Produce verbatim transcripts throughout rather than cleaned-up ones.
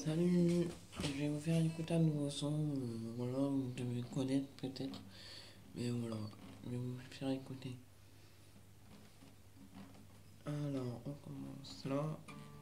Salut, je vais vous faire écouter un nouveau son, euh, voilà, vous devez connaître peut-être, mais voilà, je vais vous faire écouter. Alors, on commence là.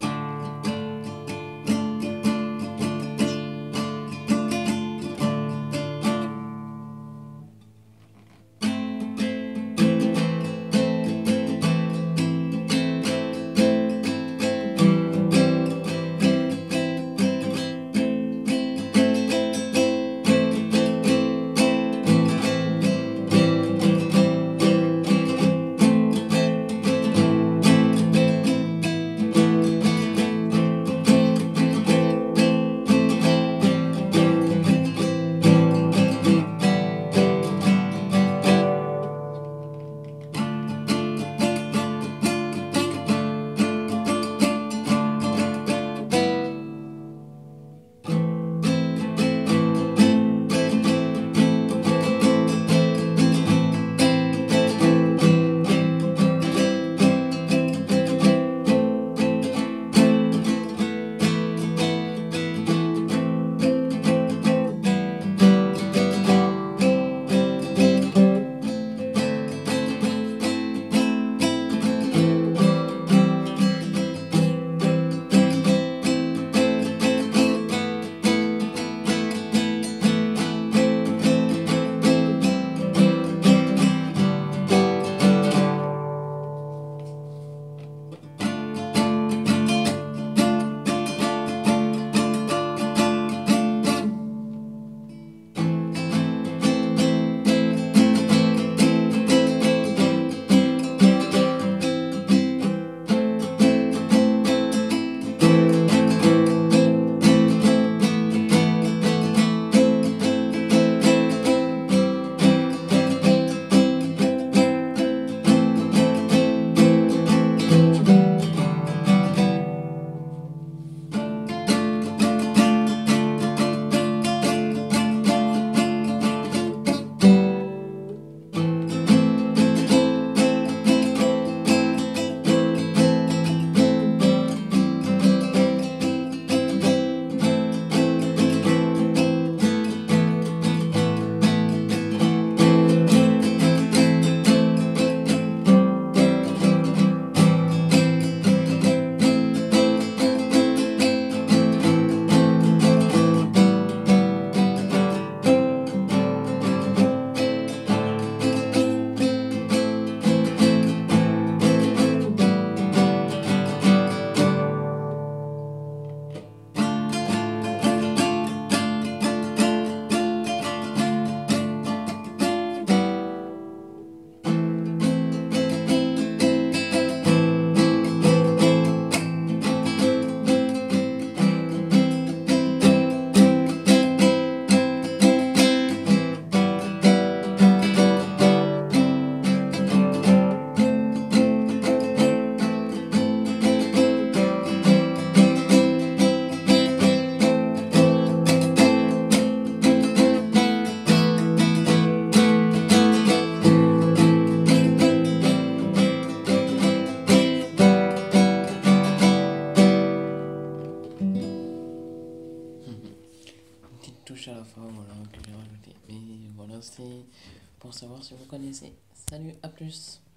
Petite touche à la fin, voilà, que j'ai rajouté. Mais voilà, c'est pour savoir si vous connaissez. Salut, à plus!